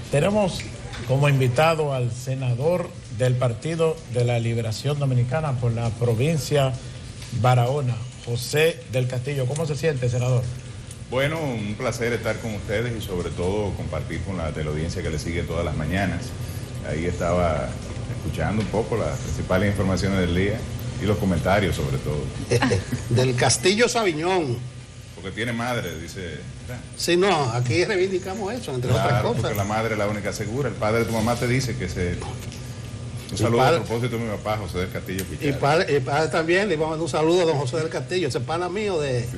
Tenemos como invitado al senador del Partido de la Liberación Dominicana por la provincia Barahona, José del Castillo. ¿Cómo se siente, senador? Bueno, un placer estar con ustedes y sobre todo compartir con la teleaudiencia que le sigue todas las mañanas. Ahí estaba escuchando un poco las principales informaciones del día y los comentarios sobre todo. Del Castillo Sabiñón. Porque tiene madre, dice. Sí, no, aquí reivindicamos eso, entre otras cosas. Porque la madre es la única segura. El padre de tu mamá te dice que se... Un saludo a propósito de mi papá, José del Castillo Pichara. Y padre también, le vamos a mandar un saludo a don José del Castillo, ese pana mío de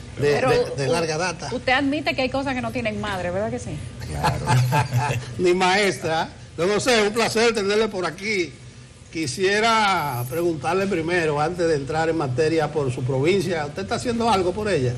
larga data. Usted admite que hay cosas que no tienen madre, ¿verdad que sí? Claro. Ni maestra. Don José, un placer tenerle por aquí. Quisiera preguntarle primero, antes de entrar en materia por su provincia, ¿usted está haciendo algo por ella?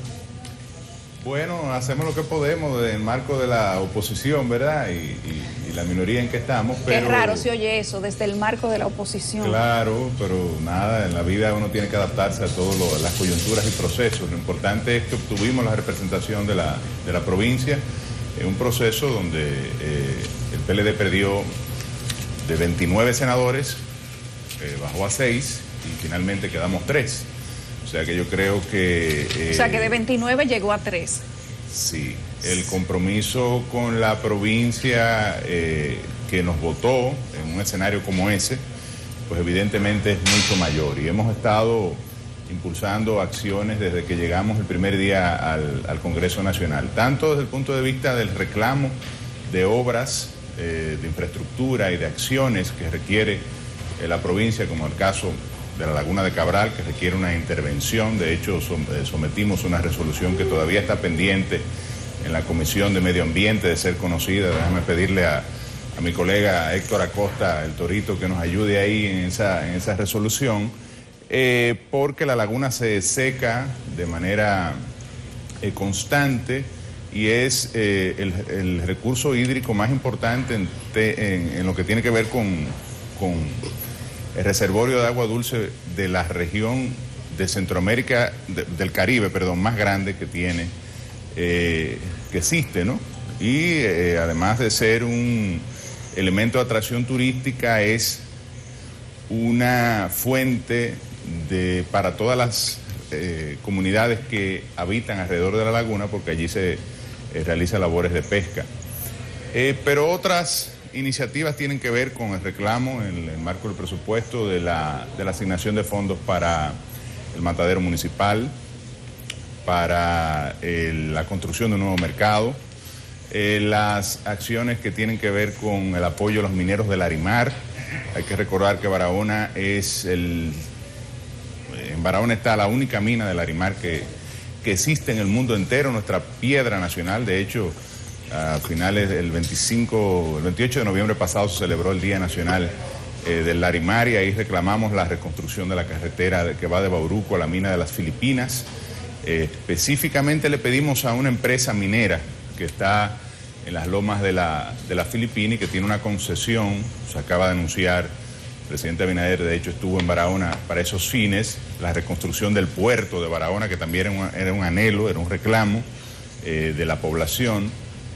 Bueno, hacemos lo que podemos en el marco de la oposición, ¿verdad? Y la minoría en que estamos. Pero... Qué raro se oye eso, desde el marco de la oposición. Claro, pero nada, en la vida uno tiene que adaptarse a todas las coyunturas y procesos. Lo importante es que obtuvimos la representación de la provincia en un proceso donde el PLD perdió de 29 senadores, bajó a 6 y finalmente quedamos 3. O sea que yo creo que... o sea que de 29 llegó a 3. Sí, el compromiso con la provincia que nos votó en un escenario como ese, pues evidentemente es mucho mayor. Y hemos estado impulsando acciones desde que llegamos el primer día al Congreso Nacional, tanto desde el punto de vista del reclamo de obras, de infraestructura y de acciones que requiere la provincia, como el caso de la Laguna de Cabral, que requiere una intervención. De hecho, sometimos una resolución que todavía está pendiente en la Comisión de Medio Ambiente de ser conocida. Déjame pedirle a mi colega Héctor Acosta, el Torito, que nos ayude ahí en esa resolución, porque la laguna se seca de manera constante y es el recurso hídrico más importante en lo que tiene que ver con el reservorio de agua dulce de la región de Centroamérica, del Caribe, perdón, más grande que tiene, que existe, ¿no? Y además de ser un elemento de atracción turística, es una fuente para todas las comunidades que habitan alrededor de la laguna, porque allí se realizan labores de pesca. Pero otras iniciativas tienen que ver con el reclamo en el marco del presupuesto de la asignación de fondos para el matadero municipal, para la construcción de un nuevo mercado, las acciones que tienen que ver con el apoyo a los mineros del Larimar. Hay que recordar que Barahona en Barahona está la única mina del Larimar que existe en el mundo entero, nuestra piedra nacional. De hecho, a finales del 28 de noviembre pasado se celebró el Día Nacional del Larimar y ahí reclamamos la reconstrucción de la carretera que va de Bauruco a la mina de las Filipinas. Específicamente le pedimos a una empresa minera que está en las lomas de la Filipina y que tiene una concesión, se acaba de anunciar, el presidente Abinader de hecho estuvo en Barahona para esos fines, la reconstrucción del puerto de Barahona, que también era un anhelo, era un reclamo de la población.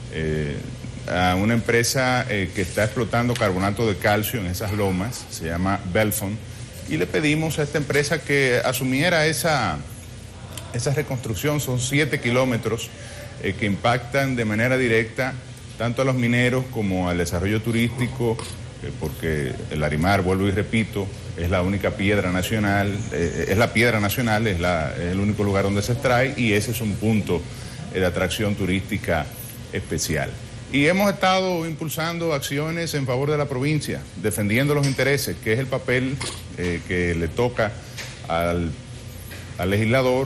A una empresa que está explotando carbonato de calcio en esas lomas, se llama Belfon, y le pedimos a esta empresa que asumiera esa reconstrucción. Son 7 kilómetros que impactan de manera directa tanto a los mineros como al desarrollo turístico, porque el Larimar, vuelvo y repito, es la única piedra nacional, es la piedra nacional, es el único lugar donde se extrae y ese es un punto de atracción turística especial. Y hemos estado impulsando acciones en favor de la provincia, defendiendo los intereses, que es el papel que le toca al legislador,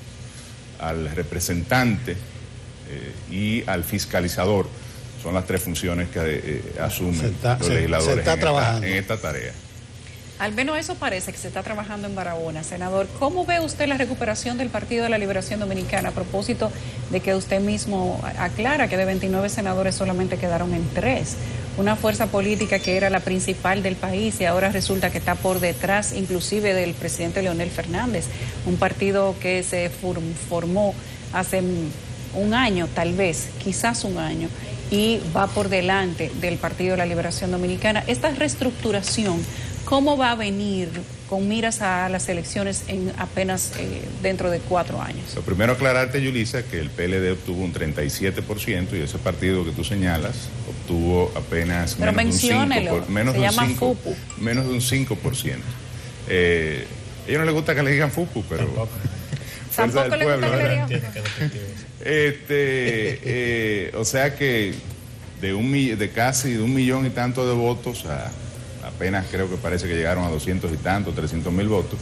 al representante y al fiscalizador. Son las 3 funciones que asumen los legisladores en esta tarea. Al menos eso parece que se está trabajando en Barahona. Senador, ¿cómo ve usted la recuperación del Partido de la Liberación Dominicana a propósito de que usted mismo aclara que de 29 senadores solamente quedaron en 3? Una fuerza política que era la principal del país y ahora resulta que está por detrás inclusive del presidente Leonel Fernández. Un partido que se formó hace un año, tal vez, quizás un año, y va por delante del Partido de la Liberación Dominicana. Esta reestructuración, ¿cómo va a venir con miras a las elecciones en apenas dentro de 4 años? Lo primero aclararte, Yulisa, que el PLD obtuvo un 37% y ese partido que tú señalas obtuvo apenas pero menos de un 5%. A ellos no les gusta que le digan FUPU, pero... Tampoco le gusta que le digan o sea que de casi de 1 millón y tanto de votos a apenas creo que parece que llegaron a 200 y tanto, 300.000 votos.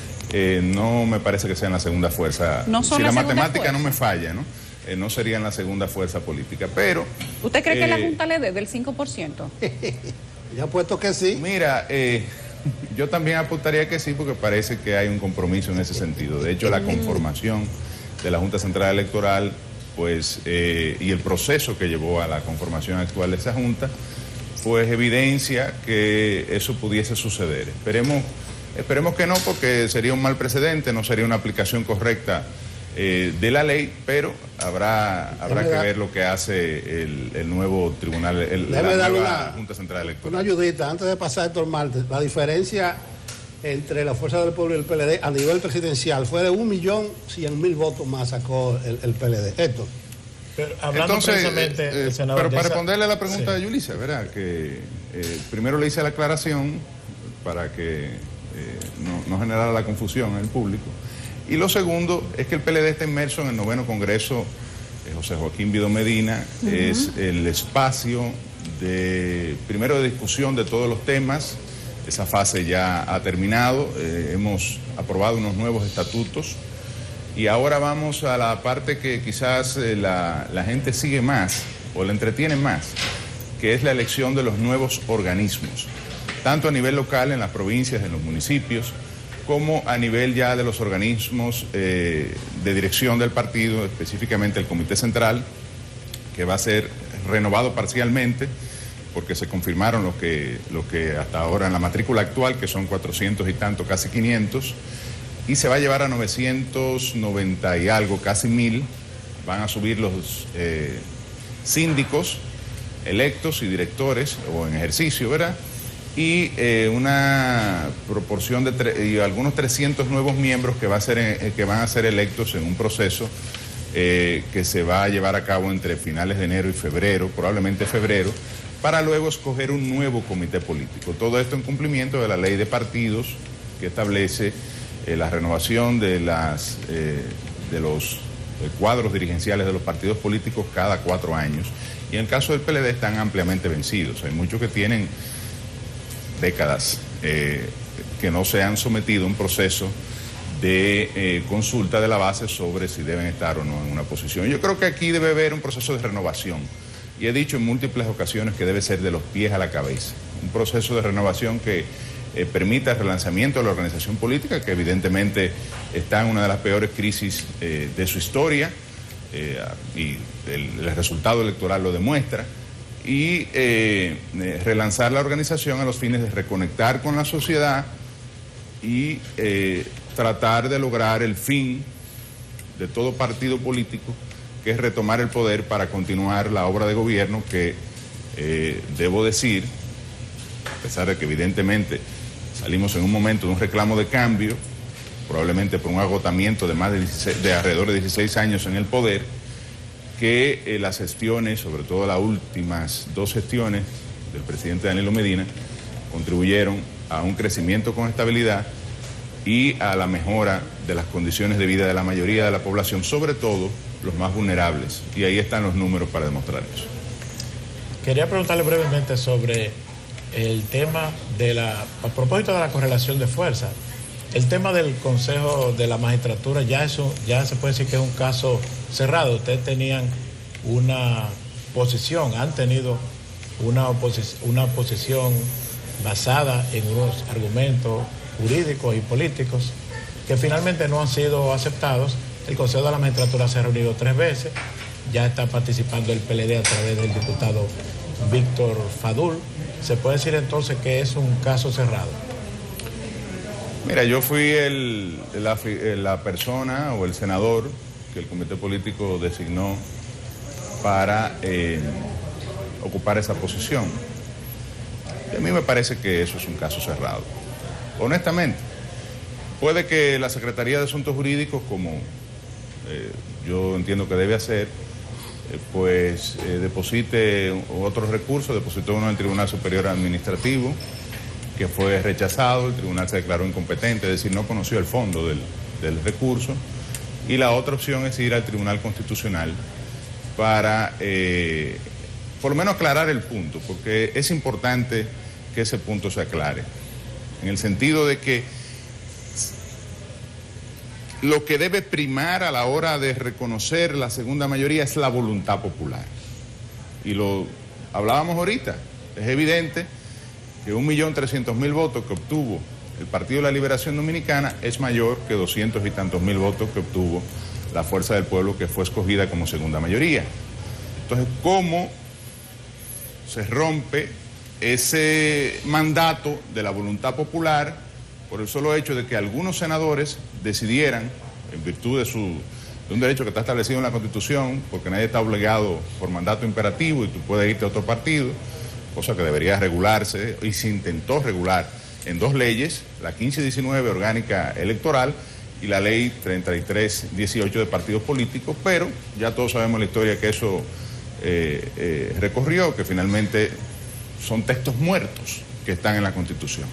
No me parece que sean la segunda fuerza. No son si la la segunda matemática fuerza. no me falla, ¿no? No serían la segunda fuerza política, pero... ¿Usted cree que la Junta le dé del 5%? Ya puesto que sí. Mira, yo también apostaría que sí, porque parece que hay un compromiso en ese sentido. De hecho, la conformación de la Junta Central Electoral, pues, y el proceso que llevó a la conformación actual de esa Junta, pues evidencia que eso pudiese suceder. Esperemos que no, porque sería un mal precedente, no sería una aplicación correcta de la ley, pero habrá que ver lo que hace el nuevo tribunal, la nueva Junta Central Electoral. Una ayudita, antes de pasar Héctor Marte, la diferencia entre la Fuerza del Pueblo y el PLD a nivel presidencial fue de 1.100.000 votos más sacó el PLD. Héctor. Pero hablando entonces, precisamente, senador, pero para responderle a la pregunta de Yulisa, ¿verdad? Que primero le hice la aclaración para que no generara la confusión en el público. Y lo segundo es que el PLD está inmerso en el 9º Congreso José Joaquín Vido Medina. Es el espacio primero de discusión de todos los temas. Esa fase ya ha terminado. Hemos aprobado unos nuevos estatutos. Y ahora vamos a la parte que quizás la gente sigue más o le entretiene más, que es la elección de los nuevos organismos, tanto a nivel local, en las provincias, en los municipios, como a nivel ya de los organismos de dirección del partido, específicamente el Comité Central, que va a ser renovado parcialmente, porque se confirmaron lo que hasta ahora en la matrícula actual, que son 400 y tanto, casi 500, y se va a llevar a 990 y algo, casi 1.000. Van a subir los síndicos electos y directores, o en ejercicio, ¿verdad? Y una proporción y algunos 300 nuevos miembros que van a ser electos en un proceso que se va a llevar a cabo entre finales de enero y febrero, probablemente febrero, para luego escoger un nuevo comité político. Todo esto en cumplimiento de la ley de partidos, que establece la renovación de los cuadros dirigenciales de los partidos políticos cada 4 años. Y en el caso del PLD están ampliamente vencidos. Hay muchos que tienen décadas que no se han sometido a un proceso de consulta de la base sobre si deben estar o no en una posición. Yo creo que aquí debe haber un proceso de renovación. Y he dicho en múltiples ocasiones que debe ser de los pies a la cabeza. Un proceso de renovación que permita el relanzamiento de la organización política, que evidentemente está en una de las peores crisis de su historia, y el resultado electoral lo demuestra, y relanzar la organización a los fines de reconectar con la sociedad y tratar de lograr el fin de todo partido político, que es retomar el poder para continuar la obra de gobierno que, debo decir, a pesar de que evidentemente salimos en un momento de un reclamo de cambio, probablemente por un agotamiento de alrededor de 16 años en el poder, que las gestiones, sobre todo las últimas 2 gestiones del presidente Danilo Medina, contribuyeron a un crecimiento con estabilidad y a la mejora de las condiciones de vida de la mayoría de la población, sobre todo los más vulnerables. Y ahí están los números para demostrar eso. Quería preguntarle brevemente sobre el tema a propósito de la correlación de fuerzas. El tema del Consejo de la Magistratura, ya se puede decir que es un caso cerrado. Ustedes tenían una posición, han tenido una posición basada en unos argumentos jurídicos y políticos que finalmente no han sido aceptados. El Consejo de la Magistratura se ha reunido 3 veces, ya está participando el PLD a través del diputado Víctor Fadul. ¿Se puede decir entonces que es un caso cerrado? Mira, yo fui la persona o el senador que el comité político designó para ocupar esa posición. Y a mí me parece que eso es un caso cerrado. Honestamente, puede que la Secretaría de Asuntos Jurídicos, como yo entiendo que debe hacer, deposite otros recursos, depositó uno en el Tribunal Superior Administrativo, que fue rechazado, el tribunal se declaró incompetente, es decir, no conoció el fondo del recurso, y la otra opción es ir al Tribunal Constitucional para, por lo menos, aclarar el punto, porque es importante que ese punto se aclare, en el sentido de que lo que debe primar a la hora de reconocer la segunda mayoría es la voluntad popular. Y lo hablábamos ahorita, es evidente que 1.300.000 votos que obtuvo el Partido de la Liberación Dominicana es mayor que 200 y tantos mil votos que obtuvo la Fuerza del Pueblo, que fue escogida como segunda mayoría. Entonces, ¿cómo se rompe ese mandato de la voluntad popular por el solo hecho de que algunos senadores decidieran, en virtud de un derecho que está establecido en la Constitución, porque nadie está obligado por mandato imperativo y tú puedes irte a otro partido, cosa que debería regularse, y se intentó regular en dos leyes, la 1519 orgánica electoral y la ley 3318 de partidos políticos, pero ya todos sabemos la historia que eso recorrió, que finalmente son textos muertos que están en la Constitución.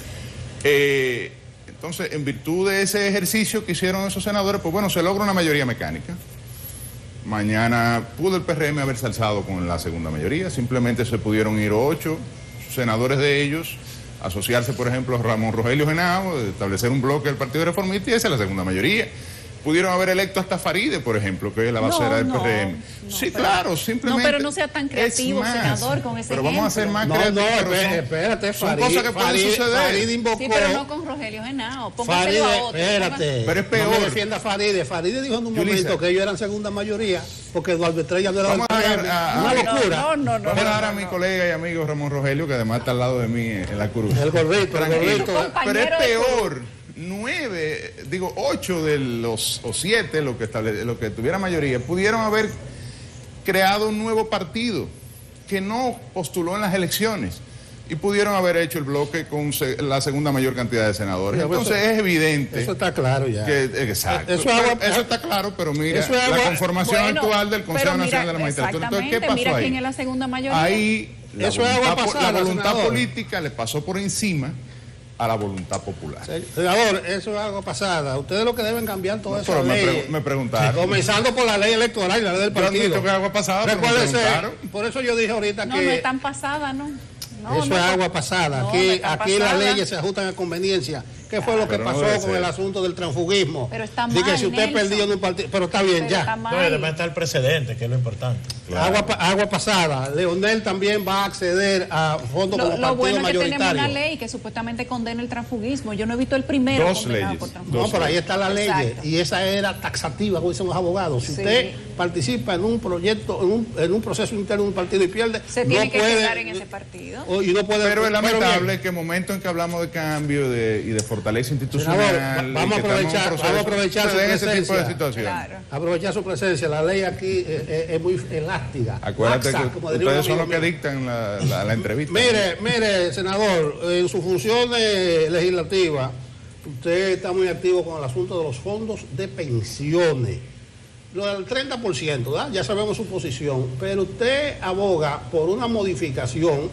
Entonces, en virtud de ese ejercicio que hicieron esos senadores, pues bueno, se logra una mayoría mecánica. Mañana pudo el PRM haberse alzado con la segunda mayoría, simplemente se pudieron ir 8 senadores de ellos, asociarse, por ejemplo, a Ramón Rogelio Henao, establecer un bloque del Partido Reformista, y esa es la segunda mayoría. Pudieron haber electo hasta Faride, por ejemplo, que es la basera del PRM. Sí, claro, simplemente... No, pero no sea tan creativo, senador, con ese pero vamos a ser más creativos. Espérate, son cosas que pueden suceder. Faride invocó... Sí, pero no con Rogelio Genao. Póngaselo a otro. Espérate. Pero es peor. No me defienda Faride. Faride dijo en un momento que ellos eran segunda mayoría, porque Eduardo Estrella no era del PRM. Una locura. Vamos a dejar a mi colega y amigo Ramón Rogelio, que además está al lado de mí en la cruz. El gordito. Pero es peor. 8 de los, o 7, lo que tuviera mayoría, pudieron haber creado un nuevo partido que no postuló en las elecciones y pudieron haber hecho el bloque con la segunda mayor cantidad de senadores. Entonces es evidente. Eso está claro ya. Exacto. Eso está claro, pero mira, la conformación actual del Consejo Nacional de la Magistratura. Entonces, ¿qué pasó mira ahí? quién es la segunda mayoría. Ahí la voluntad política le pasó por encima a la voluntad popular. Senador, eso es algo pasada. Ustedes lo que deben cambiar todas esas leyes. Me preguntaron. Comenzando por la ley electoral y la ley del partido. Yo no he dicho que agua pasada, pero me preguntaron. Por eso yo dije ahorita que... No es tan pasada, ¿no? Eso es agua pasada. Aquí las leyes se ajustan a conveniencia. ¿Qué fue lo que pasó con el asunto del transfugismo? Pero está mal, de que si usted perdió en un partido... Pero está bien, ya. No, además está el precedente, que es lo importante. Claro. Agua pasada. Leonel también va a acceder a fondos como partido bueno es que mayoritario. tenemos una ley que supuestamente condena el transfugismo. Yo no he visto el primero condenado por transfugismo. No, pero ahí está la ley. Y esa era taxativa, como dicen los abogados. Si usted participa en un proyecto, en un proceso interno de un partido y pierde, se tiene que quedar en ese partido. Pero es lamentable que en momentos en que hablamos de cambio y de fortaleza institucional, vamos a aprovechar su presencia. Claro. Aprovechar su presencia. La ley aquí es muy elástica. Acuérdate que ustedes son los que dictan la entrevista. Mire, senador, en sus funciones legislativas, usted está muy activo con el asunto de los fondos de pensiones. Lo del 30%, ¿verdad? Ya sabemos su posición, pero usted aboga por una modificación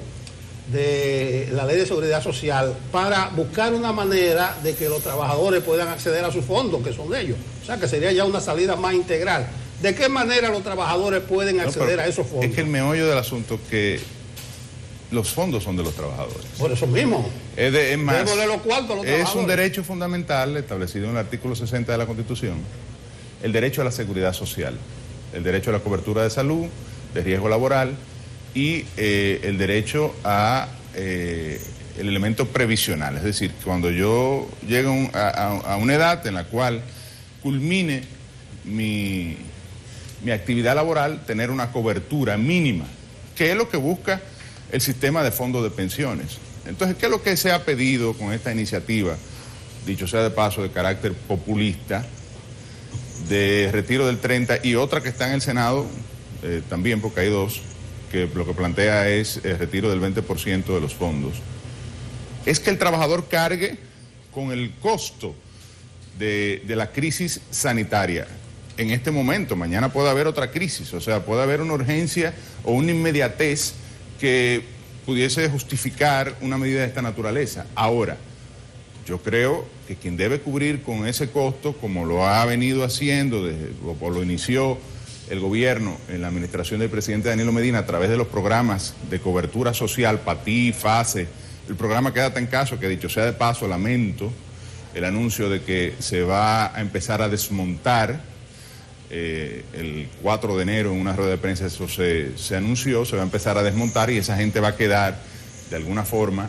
de la Ley de Seguridad Social para buscar una manera de que los trabajadores puedan acceder a sus fondos, que son de ellos. O sea, que sería ya una salida más integral. ¿De qué manera los trabajadores pueden acceder a esos fondos? Es que el meollo del asunto es que los fondos son de los trabajadores. Por eso mismo. Es más, de los cuartos, los es un derecho fundamental establecido en el artículo 60 de la Constitución, el derecho a la seguridad social, el derecho a la cobertura de salud, de riesgo laboral y el derecho a el elemento previsional. Es decir, cuando yo llego a una edad en la cual culmine mi actividad laboral, tener una cobertura mínima, que es lo que busca el sistema de fondos de pensiones. Entonces, ¿qué es lo que se ha pedido con esta iniciativa, dicho sea de paso, de carácter populista, de retiro del 30, y otra que está en el Senado, también porque hay dos, que lo que plantea es el retiro del 20% de los fondos, es que el trabajador cargue con el costo de la crisis sanitaria. En este momento, mañana puede haber otra crisis, o sea, puede haber una urgencia o una inmediatez que pudiese justificar una medida de esta naturaleza. Ahora, yo creo que quien debe cubrir con ese costo, como lo ha venido haciendo, o lo inició el gobierno en la administración del presidente Danilo Medina a través de los programas de cobertura social, PATI, FASE, el programa Quédate en Casa, que dicho sea de paso, lamento el anuncio de que se va a empezar a desmontar el 4 de enero en una rueda de prensa, eso se anunció, se va a empezar a desmontar y esa gente va a quedar de alguna forma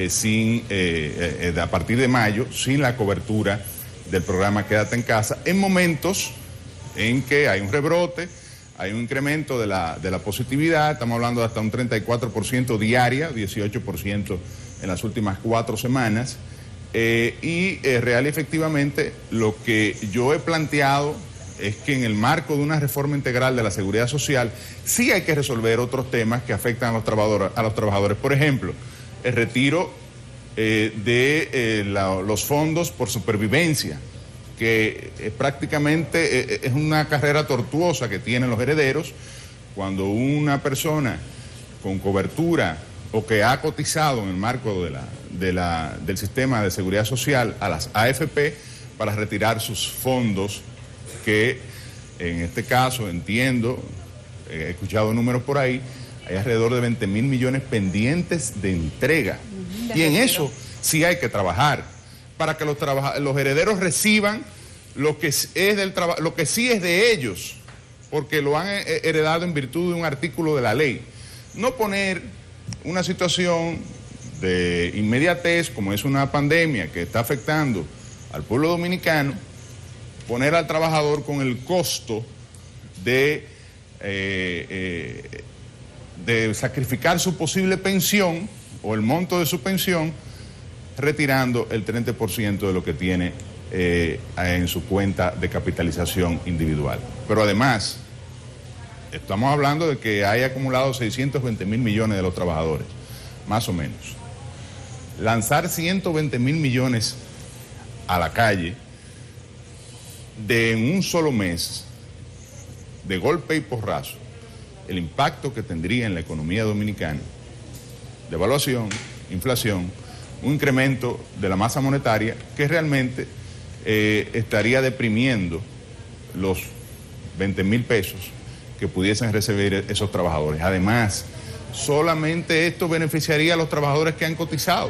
a partir de mayo sin la cobertura del programa Quédate en Casa, en momentos en que hay un rebrote, hay un incremento de la positividad, estamos hablando de hasta un 34% diaria, 18% en las últimas 4 semanas, real y efectivamente lo que yo he planteado es que en el marco de una reforma integral de la seguridad social sí hay que resolver otros temas que afectan a los trabajadores. Por ejemplo, el retiro de los fondos por supervivencia, que prácticamente es una carrera tortuosa que tienen los herederos cuando una persona con cobertura o que ha cotizado en el marco del sistema de seguridad social a las AFP para retirar sus fondos, que en este caso entiendo, he escuchado números por ahí, hay alrededor de 20.000 millones pendientes de entrega. Y en eso sí hay que trabajar, para que los herederos reciban lo que sí es de ellos, porque lo han heredado en virtud de un artículo de la ley. No poner una situación de inmediatez, como es una pandemia que está afectando al pueblo dominicano, poner al trabajador con el costo de sacrificar su posible pensión o el monto de su pensión, retirando el 30% de lo que tiene en su cuenta de capitalización individual. Pero además, estamos hablando de que hay acumulado 620.000 millones de los trabajadores, más o menos. Lanzar 120.000 millones a la calle en un solo mes, de golpe y porrazo, el impacto que tendría en la economía dominicana, devaluación, inflación, un incremento de la masa monetaria que realmente estaría deprimiendo los 20.000 pesos que pudiesen recibir esos trabajadores. Además, solamente esto beneficiaría a los trabajadores que han cotizado.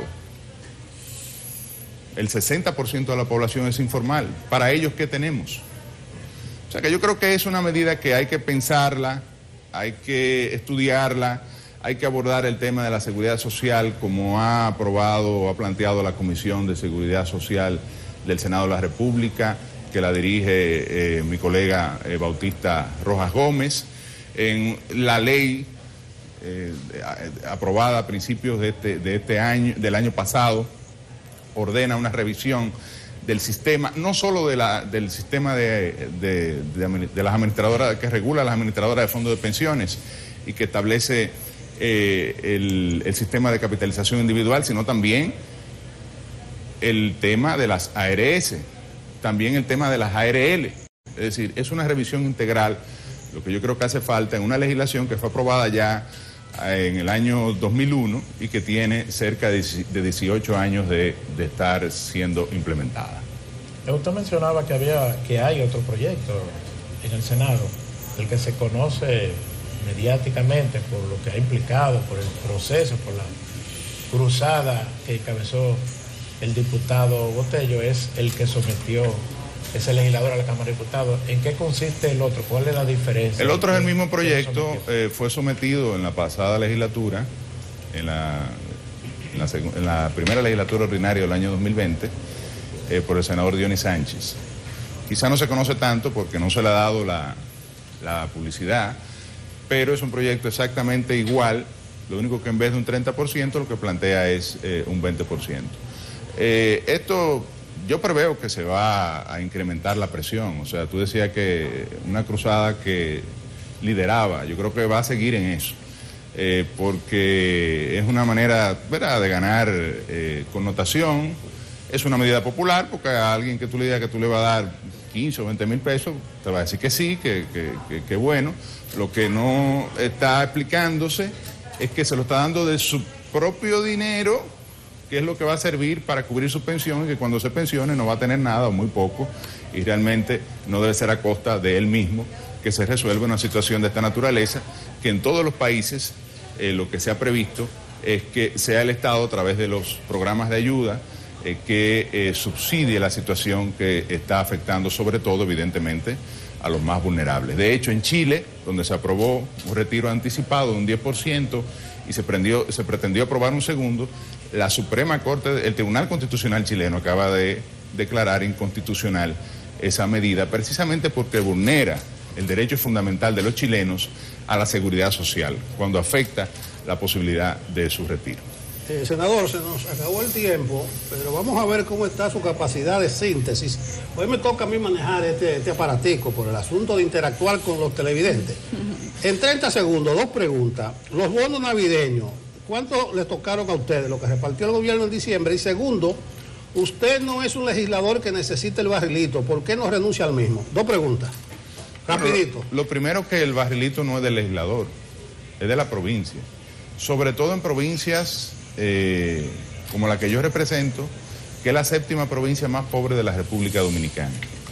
El 60% de la población es informal. Para ellos, ¿qué tenemos? O sea que yo creo que es una medida que hay que pensarla, hay que estudiarla, hay que abordar el tema de la seguridad social como ha aprobado o ha planteado la Comisión de Seguridad Social del Senado de la República, que la dirige mi colega Bautista Rojas Gómez. En la ley aprobada a principios de este año, del año pasado, ordena una revisión del sistema, no solo del sistema de las administradoras, que regula las administradoras de fondos de pensiones y que establece el sistema de capitalización individual, sino también el tema de las ARS, también el tema de las ARL. Es decir, es una revisión integral, lo que yo creo que hace falta en una legislación que fue aprobada ya en el año 2001 y que tiene cerca de 18 años de estar siendo implementada. Usted mencionaba que hay otro proyecto en el Senado, el que se conoce mediáticamente por lo que ha implicado, por el proceso, por la cruzada que encabezó el diputado Botello, es el que sometió ese legislador a la Cámara de Diputados. ¿En qué consiste el otro? ¿Cuál es la diferencia? El otro es el mismo proyecto, fue sometido en la pasada legislatura, en la primera legislatura ordinaria del año 2020, por el senador Dionis Sánchez. Quizá no se conoce tanto porque no se le ha dado la publicidad, pero es un proyecto exactamente igual, lo único que en vez de un 30% lo que plantea es un 20%. Esto yo preveo que se va a incrementar la presión, o sea, tú decías que una cruzada que lideraba, yo creo que va a seguir en eso. porque es una manera, ¿verdad?, de ganar connotación. Es una medida popular, porque a alguien que tú le digas que tú le vas a dar 15 o 20 mil pesos, te va a decir que sí, que bueno. Lo que no está explicándose es que se lo está dando de su propio dinero, que es lo que va a servir para cubrir su pensión, y que cuando se pensione no va a tener nada o muy poco, y realmente no debe ser a costa de él mismo que se resuelva una situación de esta naturaleza, que en todos los países lo que se ha previsto es que sea el Estado, a través de los programas de ayuda, que subsidie la situación que está afectando sobre todo, evidentemente, a los más vulnerables. De hecho, en Chile, donde se aprobó un retiro anticipado de un 10% y se pretendió aprobar un segundo, la Suprema Corte, el Tribunal Constitucional chileno acaba de declarar inconstitucional esa medida, precisamente porque vulnera el derecho fundamental de los chilenos a la seguridad social, cuando afecta la posibilidad de su retiro. Senador, se nos acabó el tiempo, pero vamos a ver cómo está su capacidad de síntesis. Hoy me toca a mí manejar este aparatico por el asunto de interactuar con los televidentes. En 30 segundos, 2 preguntas. Los bonos navideños, ¿cuánto les tocaron a ustedes, lo que repartió el gobierno en diciembre? Y segundo, usted no es un legislador que necesite el barrilito, ¿por qué no renuncia al mismo? 2 preguntas, rapidito. Lo primero, que el barrilito no es del legislador, es de la provincia. Sobre todo en provincias como la que yo represento, que es la 7ª provincia más pobre de la República Dominicana.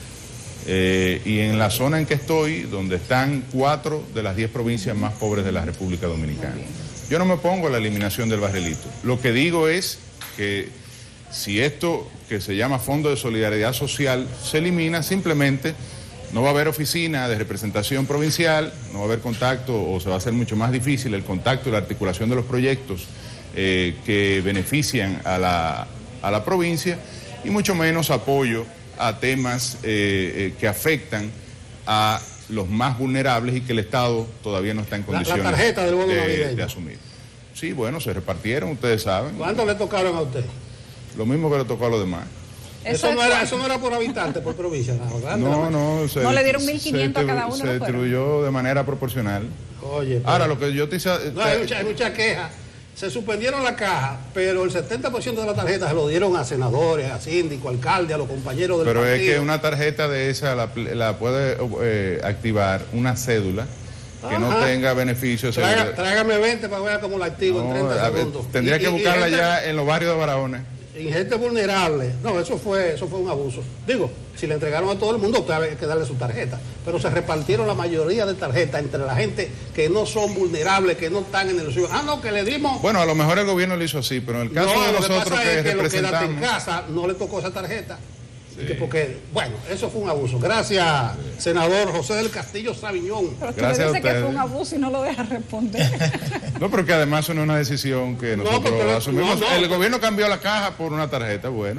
Y en la zona en que estoy, donde están 4 de las 10 provincias más pobres de la República Dominicana. Yo no me opongo a la eliminación del barrilito. Lo que digo es que si esto, que se llama Fondo de Solidaridad Social, se elimina, simplemente no va a haber oficina de representación provincial, no va a haber contacto, o se va a hacer mucho más difícil el contacto y la articulación de los proyectos que benefician a la provincia, y mucho menos apoyo a temas que afectan a los más vulnerables y que el Estado todavía no está en condiciones la tarjeta del bono de asumir. Sí, bueno, se repartieron, ustedes saben. ¿Cuánto le tocaron a usted? Lo mismo que le tocó a los demás. Eso no era por habitante, por provincia. No, no le dieron 1.500 a cada uno. Se distribuyó de manera proporcional. Oye, pero... Ahora, lo que yo te hice... No, hay mucha queja. Se suspendieron la caja, pero el 70% de la tarjeta se lo dieron a senadores, a síndicos, alcaldes, a los compañeros del partido. Pero es que una tarjeta de esa la puede activar una cédula que no tenga beneficios. Tráigame 20 para ver cómo la activo en 30 segundos. Tendría que buscarla ya en los barrios de Barahona. Y gente vulnerable. No, eso fue un abuso. Digo, si le entregaron a todo el mundo, usted había que darle su tarjeta. Pero se repartieron la mayoría de tarjetas entre la gente que no son vulnerables, que no están en el suyo. No, que le dimos... Bueno, a lo mejor el gobierno lo hizo así, pero en el caso de nosotros que representamos... en casa no le tocó esa tarjeta. Sí. Porque, bueno, eso fue un abuso. Gracias, senador José del Castillo Sabiñón. Pero tú le dices que fue un abuso y no lo dejas responder. No, pero que además eso no es una decisión que nosotros asumimos. El gobierno cambió la caja por una tarjeta, bueno,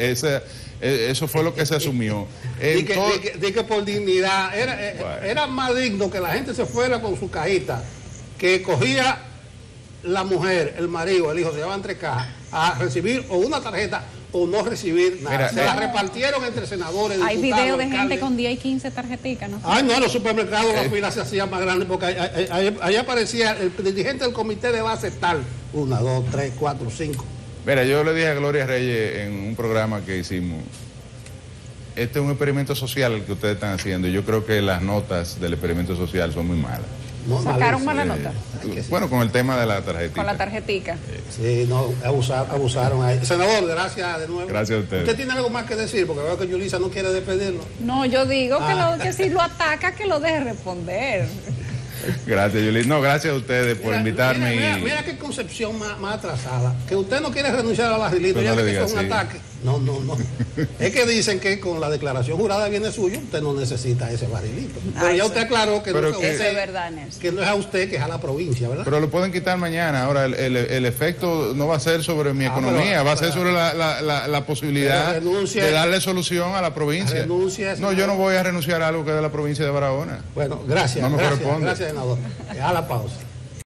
eso fue lo que se asumió. Di que por dignidad, era más digno que la gente se fuera con su cajita, que cogía la mujer, el marido, el hijo, se llevaban 3 cajas, a recibir o una tarjeta o no recibir nada. Mira, se la repartieron entre senadores, hay videos de gente con 10 y 15 tarjeticas, ¿no? Ay, no, en los supermercados la fila se hacía más grande, porque ahí aparecía el dirigente del comité de base tal, 1, 2, 3, 4, 5. Mira, yo le dije a Gloria Reyes en un programa que hicimos, este es un experimento social el que ustedes están haciendo, y yo creo que las notas del experimento social son muy malas. No, ¿sacaron mala nota? Bueno, con el tema de la tarjetita. Con la tarjetica. Sí, no, abusaron ahí. Senador, gracias de nuevo. Gracias a usted. ¿Usted tiene algo más que decir? Porque veo que Yulisa no quiere despedirlo. No, yo digo que si lo ataca, que lo deje responder. Gracias, Yulisa. No, gracias a ustedes por invitarme. Mira qué concepción más atrasada. Que usted no quiere renunciar al barrilito, ya que eso es un ataque. No. Es que dicen que con la declaración jurada viene suyo, usted no necesita ese barrilito. Pero ya usted aclaró que no es a usted, es verdad, que no es a usted, que es a la provincia, ¿verdad? Pero lo pueden quitar mañana. Ahora, el efecto no va a ser sobre mi economía, va a ser sobre la posibilidad de darle solución a la provincia. No, yo no voy a renunciar a algo que es de la provincia de Barahona. Bueno, gracias. No me corresponde. Gracias, senador. A la pausa.